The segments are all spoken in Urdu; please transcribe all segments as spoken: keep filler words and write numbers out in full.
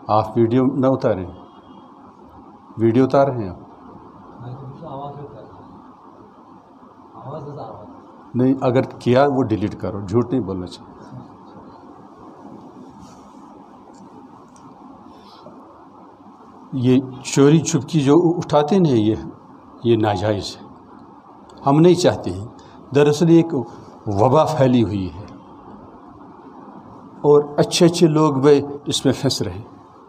آپ ویڈیو نہ اتاریں، ویڈیو اتار رہے ہیں آپ؟ نہیں، اگر کیا وہ ڈیلیٹ کرو، جھوٹ نہیں بولنا چاہیے۔ یہ چوری چھپکی جو اٹھاتے ہیں یہ یہ ناجائز ہے، ہم نہیں چاہتے ہیں۔ دراصل ایک وبا پھیلی ہوئی ہے اور اچھے اچھے لوگ بھی اس میں پھنس رہے ہیں،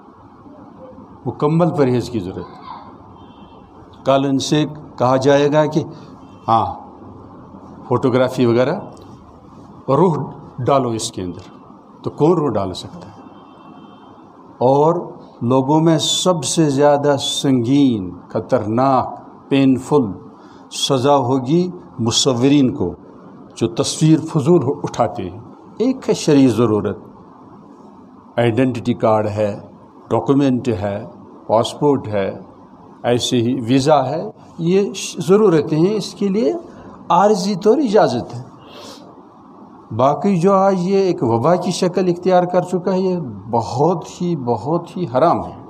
مکمل پرہیز کی ضرورت ہے۔ کل ان سے کہا جائے گا کہ ہاں فوٹوگرافی وغیرہ روح ڈالو اس کے اندر، تو کون روح ڈال سکتا ہے؟ اور لوگوں میں سب سے زیادہ سنگین، خطرناک، پینفل سزا ہوگی مصورین کو جو تصویر فضول اٹھاتے ہیں۔ ایک ہے شرعی ضرورت، آئیڈینٹی کارڈ ہے، ڈاکومنٹ ہے، پاسپورٹ ہے، ایسے ہی ویزا ہے، یہ ضرورتیں ہیں، اس کے لیے عارضی طور اجازت ہے۔ باقی جو آج یہ ایک وبا کی شکل اختیار کر چکا ہے، یہ بہت ہی بہت ہی حرام ہے۔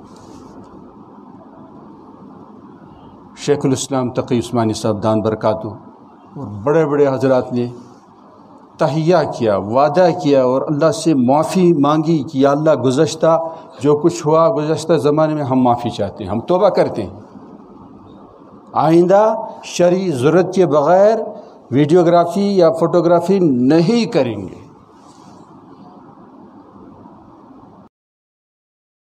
شیخ الاسلام تقی عثمانی صاحب دان برکاتہ اور بڑے بڑے حضرات نے تہیہ کیا، وعدہ کیا اور اللہ سے معافی مانگی کہ یا اللہ گزشتہ جو کچھ ہوا گزشتہ زمانے میں ہم معافی چاہتے ہیں، ہم توبہ کرتے ہیں، آئندہ شرعی ضرورت کے بغیر ویڈیوگرافی یا فوٹوگرافی نہیں کریں گے۔